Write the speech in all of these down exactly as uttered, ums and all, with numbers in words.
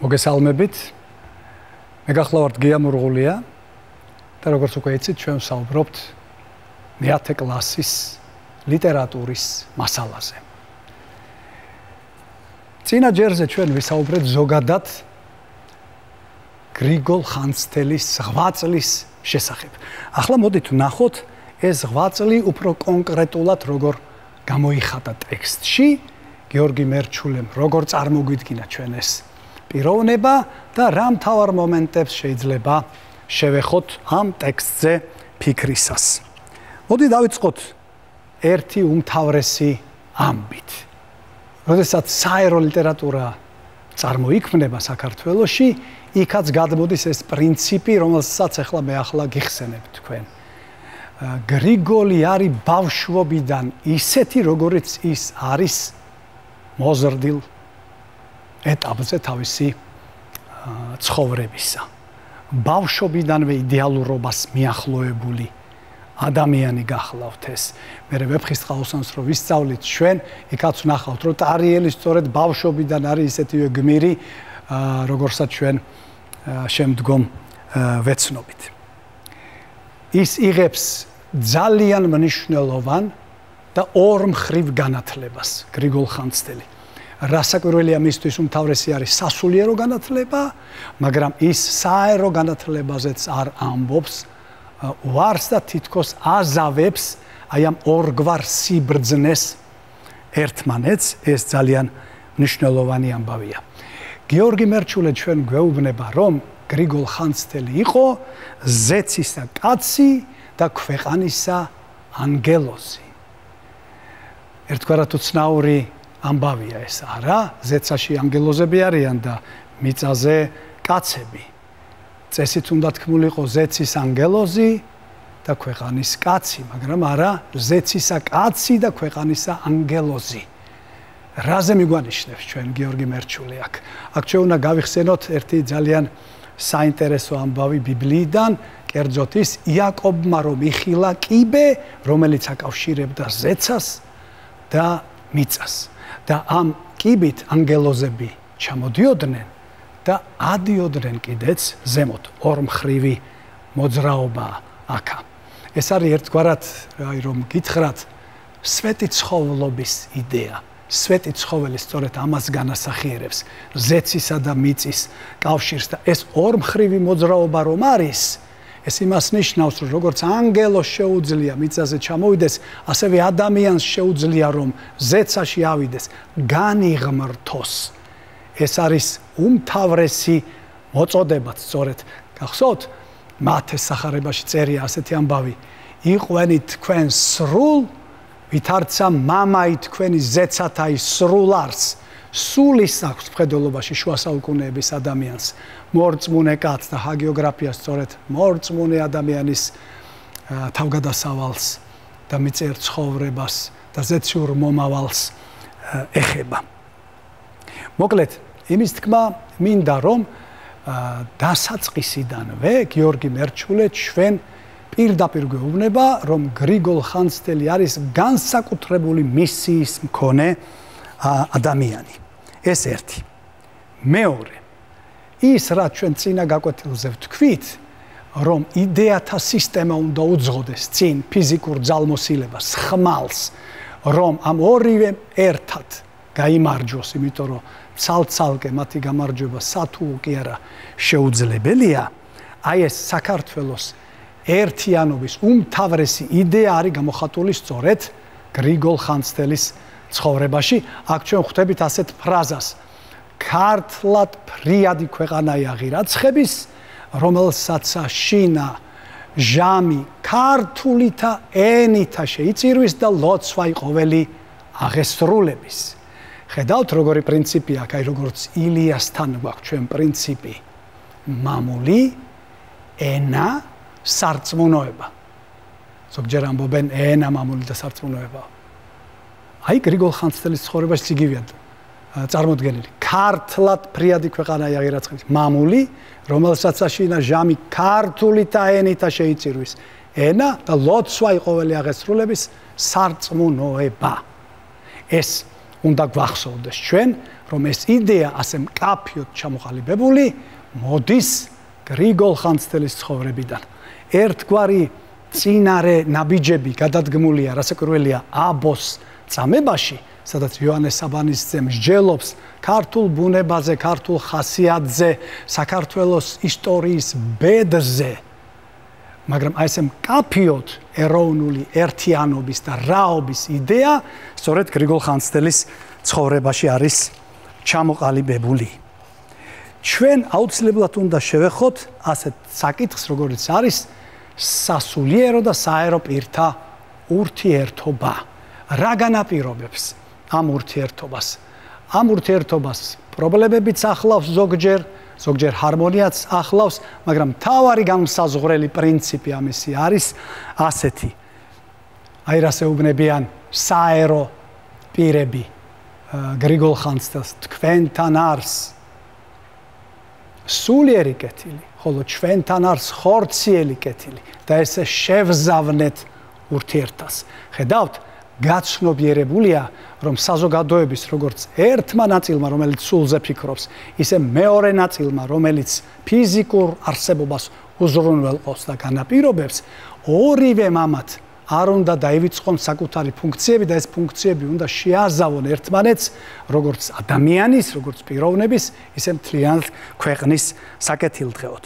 მოგესალმებით. მე გახლავართ გია მურღულია და როგორც უკვე იცით, ჩვენ ვსაუბრობთ მეათე კლასის ლიტერატურის მასალაზე. წინა ჯერზე ჩვენ ვისაუბრეთ ზოგადად გრიგოლ ხანძთელის ზღვაწლის შესახებ. ახლა მოდით ვნახოთ ეს ზღვაწლი უფრო კონკრეტულად როგორ გამოიხატა ტექსტში, გიორგი მერჩულემ როგორ წარმოგვიდგინა ჩვენ ეს პიროვნება და რა მთავარ მომენტებს შეიძლება შევეხოთ ამ ტექსტზე ფიქრისას. მოდი დავიწყოთ ერთი უმთავრესი ამბით. როდესაც საერო ლიტერატურა წარმოიქმნება საქართველოში, იქაც გადმოდის ეს პრინციპი, რომელსაც ახლა მე ახლა გიხსენებ თქვენ. გრიგოლი არის ბავშვობიდან ისეთი, როგორიც ის არის მოზრდილ ეტაპზე თავისი ცხოვრებისა. ბავშვობიდანვე იდეალურობას მიახლოებული ადამიანი გახლავთ ეს. მე ვეფხისტყაოსანს რო ვისწავლით ჩვენ, იქაც ვნახავთ, რომ ტარიელი სწორედ ბავშვობიდან არის ისეთივე გმირი, როგორსაც ჩვენ შემდგომ ვეცნობით. ის იღებს ძალიან მნიშვნელოვან და ორმხრივ განათლებას გრიგოლ ხანძთელი. რასაკვირველია მისთვის უმთავრესი არის სასულიერო განათლება, მაგრამ ის საერო განათლებაზეც არ ამბობს, უარს და თითქოს აზავებს აი ამ ორგვარ სიბრძნეს ერთმანეთს, ეს ძალიან მნიშვნელოვანი ამბავია. გიორგი მერჩულე ჩვენ გვეუბნება, რომ გრიგოლ ხანძთელი იყო ზეცისა კაცი და ქვეყანისა ანგელოზი. ერთგვარად უცნაური ამბავია ეს, არა? ზეცაში ანგელოზები არიან და მიწაზე კაცები. წესით უნდა თქმულიყო ზეცის ანგელოზი და ქვეყანის კაცი, მაგრამ არა ზეცისა კაცი და ქვეყანისა ანგელოზი. რაზე მიგვანიშნებს ჩვენ გიორგი მერჩულე აქ? აქ ჩვენ უნდა გავიხსენოთ ერთი ძალიან საინტერესო ამბავი ბიბლიიდან, კერძოდ ის იაკობმა რომ იხილა კიბე, რომელიც აკავშირებდა ზეცას და მიწას. და ამ კიბით ანგელოზები ჩამოდიოდნენ და ადიოდნენ კიდეც ზემოთ. ორმხრივი მოძრაობა აქა. ეს არის ერთგვარად, აი რომ გითხრათ, სვეტი ცხოვლობის იდეა. სვეტი ცხოველი სწორედ ამას განასახიერებს, ზეცისა და მიწის კავშირს და ეს ორმხრივი მოძრაობა რომ არის, ეს იმას ნიშნავს, რომ როგორც ანგელოს შეუძლია მიწაზე ჩამოვიდეს, ასევე ადამიანს შეუძლია რომ ზეცაში ავიდეს, განიღმრთოს. ეს არის უმთავრესი მოწოდებაც სწორედ. გახსოვთ, მათეს სახარებაში წერია ასეთი ამბავი: იყვენი თქვენ სრულ, ვითარცა მამაი თქვენი ზეცათაი სრულ არს. სულის აქვს მხედველობაში შუა საუკუნეების ადამიანს, მორწმუნე კაცს და ჰაგიოგრაფია სწორედ მორწმუნე ადამიანის თავგადასავალს და მიწერ ცხოვრებას და ზეციურ მომავალს ეხება. მოკლედ, იმის თქმა მინდა რომ დასაწყისიდანვე გიორგი მერჩულე ჩვენ პირდაპირ გვეუბნება, რომ გრიგოლ ხანძთელი არის განსაკუთრებული მისიის მქონე ადამიანი. ეს ერთი. მეორე, ის რაც ჩვენ წინა გაკვეთილზე ვთქვით, რომ იდეათა სისტემა უნდა უძღოდეს წინ ფიზიკურ ძალმოსილებას, ხმალს, რომ ამ ორივე ერთად გაიმარჯვოს, იმიტომ რომ ცალ-ცალკე მათი გამარჯვება სათუო კი არა შეუძლებელია. აი ეს საქართველოს ერთიანობის უმთავრესი იდეა არის გამოხატული სწორედ გრიგოლ ხანძთელის ცხოვრებაში. აქ ჩვენ ხვდებით ასეთ ფრაზას: ქართლად ფრიადი ქვეყანაა ღირაცხების, რომელსაცა შინა ჟამი ქართულითა ენითა შეიწირვის და ლოცვაი ყოველი აღესრულების. ხედავთ როგორი პრინციპია აქ, აი როგორც ილიასთან გვაქვს ჩვენ პრინციპი: მამული, ენა, სარწმუნოება. ზოგჯერ ამბობენ ენა, მამული და სარწმუნოება. აი გრიგოლ ხანძთელის ცხოვრებაში იგივეა წარმოდგენილი. ქართლად ფრიადი ქვეყანაა ღირაცხების, მამული, რომელსაც შინა ჟამი ქართულითა ენითა შეიწირვის, ენა და ლოცვაი ყოველი აღესრულების, სარწმუნოება. ეს უნდა გვახსოვდეს ჩვენ, რომ ეს იდეა ასე მკაფიოდ ჩამოყალიბებული მოდის გრიგოლ ხანძთელის ცხოვრებიდან. ერთგვარი წინარე ნაბიჯები გადადგმულია, რასაკვირველია, აბოს წამებაში, სადაც იოანე საბანისძე მსჯელობს ქართულ ბუნებაზე, ქართულ ხასიათზე, საქართველოს ისტორიის ბედზე. მაგრამ აი ესე მკაფიოდ ეროვნული ერთიანობის და რაობის იდეა სწორედ გრიგოლ ხანძთელის ცხოვრებაში არის ჩამოყალიბებული. ჩვენ აუცილებლად უნდა შევეხოთ ასეთ საკითხს, როგორც არის სასულიერო და საერო პირთა ურთიერთობა. რა განაპირობებს ამ ურთიერთობას? ამ ურთიერთობას პრობლემებიც ახლავს ზოგჯერ, ზოგჯერ ჰარმონიაც ახლავს, მაგრამ მთავარი განმსაზღვრელი პრინციპი ამისი არის ასეთი. აი რას ეუბნებიან საერო პირები გრიგოლ ხანძთელს, თქვენთან არს სულიერი კეთილი, ხოლო ჩვენთან არს ხორციელი კეთილი და ესე შევზავნეთ ურთიერთობას. ხედავთ, გაცნობიერებულია, რომ საზოგადოების როგორც ერთმა ნაწილმა, რომელიც სულზე ფიქრობს, ისე მეორე ნაწილმა, რომელიც ფიზიკურ არსებობას უზრუნველყოფს და განაპირობებს, ორივე მამად არ უნდა დაივიწყონ საკუთარი ფუნქციები და ეს ფუნქციები უნდა შეაზავონ ერთმანეთს, როგორც ადამიანის, როგორც პიროვნების, ისე მთლიანად ქვეყნის საკეთილდღეოდ.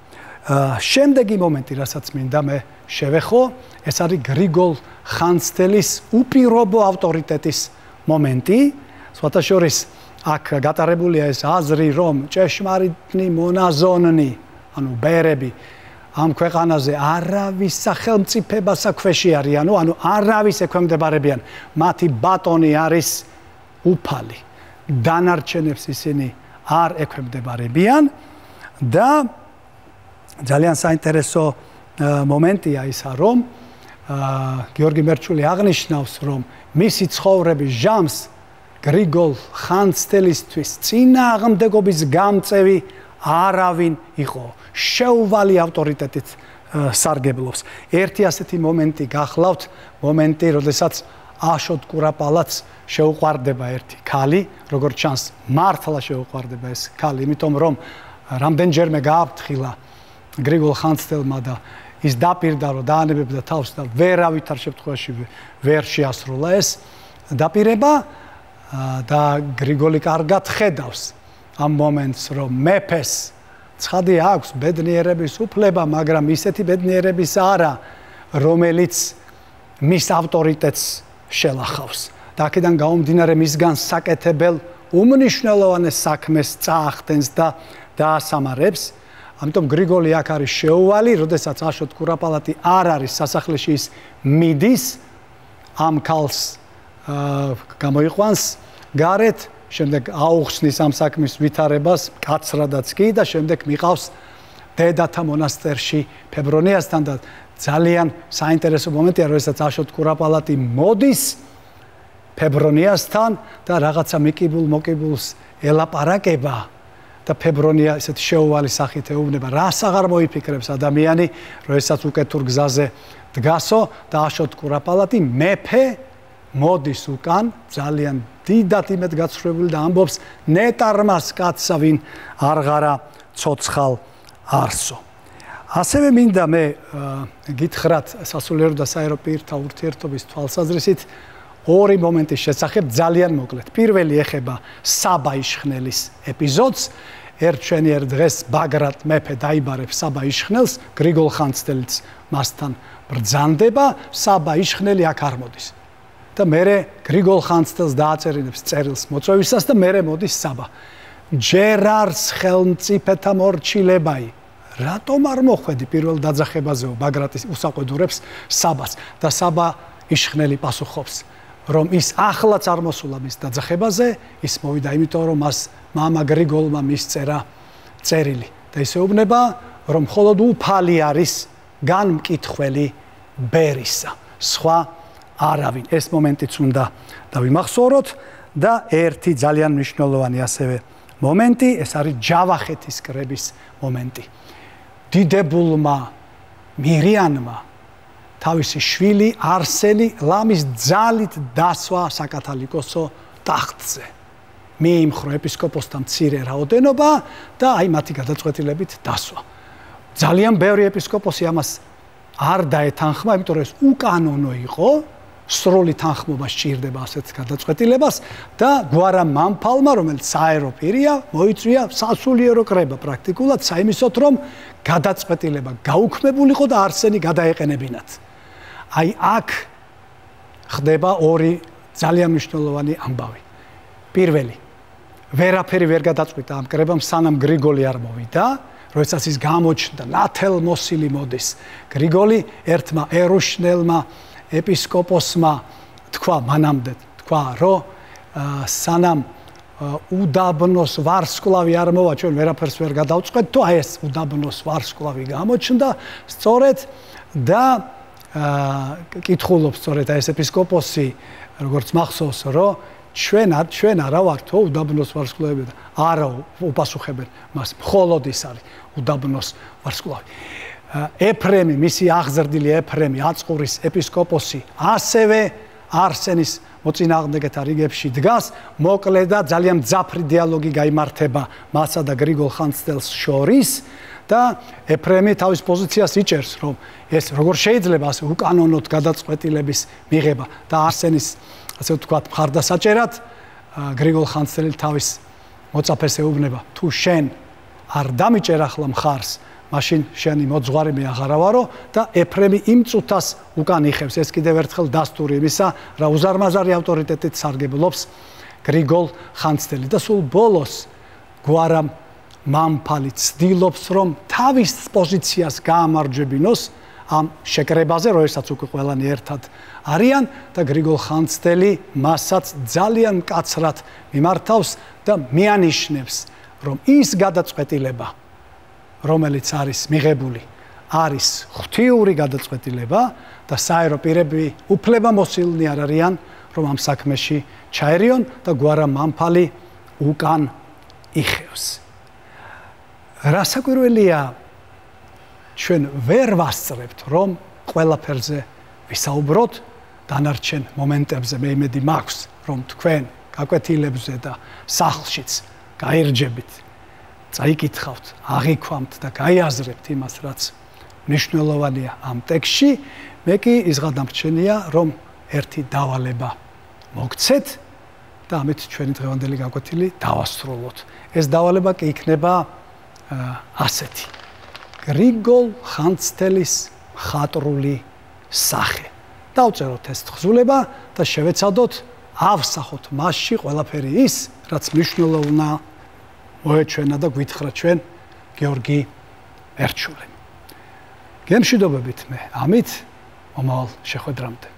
შემდეგი მომენტი, რასაც მინდა მე შევეხო, ეს არის გრიგოლ ხანძთელის უპირობო ავტორიტეტის მომენტი. სხვათა შორის აქ გატარებულია ეს აზრი, რომ ჭეშმარიტნი მონაზონნი, ანუ ბერები ამ ქვეყანაზე არავის სახელმწიფებასა ქვეში არიანო, ანუ არავის ექვემდებარებიან. მათი ბატონი არის უფალი. დანარჩენებს ისინი არ ექვემდებარებიან და ძალიან საინტერესო მომენტია ისა, რომ გიორგი მერჩული აღნიშნავს, რომ მისი ცხოვრების ჟამს გრიგოლ ხანძთელისთვის წინააღმდეგობის გამწევი არავინ იყო. შეუვალი ავტორიტეტით სარგებლობს. ერთი ასეთი მომენტი გახლავთ, მომენტი, როდესაც აშოტ კურაპალაც შეუყვარდება ერთი ქალი, როგორც ჩანს, მართლა შეუყვარდება ეს ქალი, იმიტომ რომ რამდენჯერმე გააფრთხილა გრიგოლ ხანძთელმა და ის დაპირდა, რომ დაანებებდა თავს და ვერავითარ შემთხვევაში ვერ შეასრულა ეს დაპირება და გრიგოლი კარგად ხედავს ამ მომენტს, რომ მეფეს ცხადი აქვს ბედნიერების უფლება, მაგრამ ისეთი ბედნიერების არა, რომელიც მის ავტორიტეტს შელახავს. და აქედან გამომდინარე მისგან საკეთებელ უმნიშვნელოვანეს საქმეს წაახდენს და დაასამარებს. ამიტომ გრიგოლი აქ არის შეუვალი, როდესაც აშოტ კურაპალატი არ არის სასახლეში, ის მიდის, ამ ქალს გამოიყვანს გარეთ, შემდეგ აუხსნის ამ საქმის ვითარებას, კაცრადაც კი და შემდეგ მიყავს დედათა მონასტერში ფებრონიასთან და ძალიან საინტერესო მომენტია, როდესაც აშოტ კურაპალატი მოდის ფებრონიასთან და რაღაცა მიკიბულ მოკიბულს ელაპარაკება და ფებრონია ესეთ შეუვალი სახით ეუბნება, რას აღარ მოიფიქრებს ადამიანი, როდესაც უკეთურ გზაზე დგასო და აშოტ კურაპალატი მეფე მოდის უკან, ძალიან დიდად იმედ გაცხრებული და ამბობს ნეტარმას კაცსა, ვინ არღარა ცოცხალ არსო. ასევე მინდა მე გითხრათ სასულიერო და საერო პირთა ურთიერთობის თვალსაზრისით ორი მომენტის შესახებ ძალიან მოკლედ. პირველი ეხება საბა იშხნელის ეპიზოდს. ერთ შენიერ დღეს ბაგრატ მეფე დაიბარებს საბა იშხნელს, გრიგოლ ხანძთელიც მასთან ბრძანდება, საბა იშხნელი აქ არ მოდის. და მერე გრიგოლ ხანძთელს დააწერინებს წერილს მოწვევისას და მერე მოდის საბა. ჯერ არს ხელმწიფეთა მორჩილებაი. რატომ არ მოხვედი პირველ დაძახებაზეო, ბაგრატის უსაყვედურებს საბას და საბა იშხნელი პასუხობს, რომ ის ახლაც არ მოსულა მის დაძახებაზე, ის მოვიდა იმიტომ, რომ მას მამა გრიგოლმა მისწერა წერილი და ის ეუბნება, რომ მხოლოდ უფალი არის განმკითხველი ბერისა, სხვა არავინ. ეს მომენტიც უნდა დავიმახსოვროთ და ერთი ძალიან მნიშვნელოვანი ასევე მომენტი, ეს არის ჯავახეთის კრების მომენტი. დიდებულმა მირიანმა თავისი შვილი არსენი ლამის ძალით დასვა საკათალიკოსო ტახტზე. მიიმხრო ეპისკოპოსთან მცირე რაოდენობა და აი მათი გადაწყვეტილებით დასვა. ძალიან ბევრი ეპისკოპოსი ამას არ დაეთანხმა, იმიტომ რომ ეს უკანონო იყო, სრული თანხმობა სჭირდება ასეთ გადაწყვეტილებას და გვარა მამფალმა, რომელიც საერო პირია, მოიწვია სასულიერო კრება პრაქტიკულად საიმისოთ, რომ გადაწყვეტილება გაუქმებულიყო და არსენი გადაეყენებინათ. აი აქ ხდება ორი ძალიან მნიშვნელოვანი ამბავი. პირველი, ვერაფერი ვერ გადაწყვიტა ამ კრებამ, სანამ გრიგოლი არ მოვიდა, როდესაც ის გამოჩნდა ნათელმოსილი მოდის. გრიგოლი ერთმა ერუშნელმა ეპისკოპოსმა თქვა მანამდე, თქვა, რომ სანამ უდაბნოს ვარსკვლავი არ მოვა, ჩვენ ვერაფერს ვერ გადავწყვეტ, თუ აი ეს უდაბნოს ვარსკვლავი გამოჩნდა, სწორედ და კითხულობს სწორედ აი ეს ეპისკოპოსი, როგორც მახსოვს, რომ ჩვენ არ ჩვენ არა ვართ უდაბნოს ვარსკვლავები და არა უპასუხებენ მას, მხოლოდ ის არის უდაბნოს ვარსკვლავი. ეფრემი, მისი აღზრდილი ეფრემი, აწყურის ეპისკოპოსი, ასევე არსენის მოწინააღმდეგეთა რიგებში დგას, მოკლედ და ძალიან მძაფრი დიალოგი გაიმართება მასა და გრიგოლ ხანძთელს შორის და ეფრემი თავის პოზიციას იჭერს, რომ ეს როგორ შეიძლება ასე უკანონოდ გადაწყვეტილების მიღება და არსენის, ასე ვთქვათ, მხარდასაჭერად გრიგოლ ხანძთელი თავის მოწაფეს ეუბნება, თუ შენ არ დამიჭერ ახლა მხარს, მაშინ შენი მოძღვარი მე აღარა ვარო და ეფრემი იმ წუთას უკან იხევს. ეს კიდევ ერთხელ დასტური იმისა, რა უზარმაზარი ავტორიტეტით სარგებლობს გრიგოლ ხანძთელი და სულ ბოლოს გვარამ მამფალი ცდილობს, რომ თავის პოზიციას გაამარჯვებინოს ამ შეკრებაზე, როდესაც უკვე ყველანი ერთად არიან და გრიგოლ ხანძთელი მასაც ძალიან მკაცრად მიმართავს და მიანიშნებს, რომ ის გადაწყვეტილება, რომელიც არის მიღებული, არის ღვთიური გადაწყვეტილება და საერო პირები უფლებამოსილნი არ არიან, რომ ამ საქმეში ჩაერიონ და გვარა მამფალი უკან იხევს. რასაკვირველია, ჩვენ ვერ ვასწრებთ, რომ ყველაფერზე ვისაუბროთ, დანარჩენ მომენტებზე მე იმედი მაქვს, რომ თქვენ გაკვეთილებზე და სახლშიც გაირჯებით, წაიკითხავთ, აღიქვამთ და გაიაზრებთ იმას, რაც მნიშვნელოვანია ამ ტექსტში, მე კი ის გადამრჩენია, რომ ერთი დავალება მოგცეთ და ამით ჩვენი დღევანდელი გაკვეთილი დავასრულოთ. ეს დავალება კი იქნება ასეთი. გრიგოლ ხანძთელის მხატვრული სახე. დავწეროთ ეს თხზულება და შევეცადოთ ავსახოთ მასში ყველაფერი ის, რაც მნიშვნელოვანია მოეჩვენა და გვითხრა ჩვენ გიორგი ერჩულემ. გემშვიდობებით მე ამით მომავალ შეხვედრამდე.